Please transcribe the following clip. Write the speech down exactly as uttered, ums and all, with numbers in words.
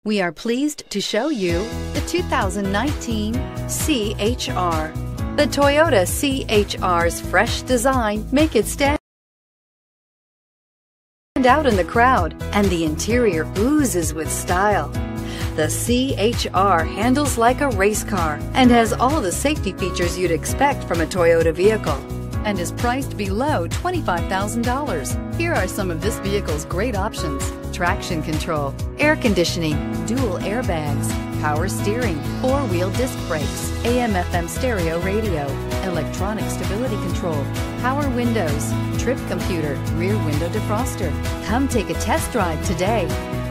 We are pleased to show you the two thousand nineteen C H R. The Toyota C H R's fresh design make it stand out in the crowd, and the interior oozes with style. The C H R handles like a race car and has all the safety features you'd expect from a Toyota vehicle, and is priced below twenty-five thousand dollars. Here are some of this vehicle's great options: traction control, air conditioning, dual airbags, power steering, four-wheel disc brakes, A M F M stereo radio, electronic stability control, power windows, trip computer, rear window defroster. Come take a test drive today.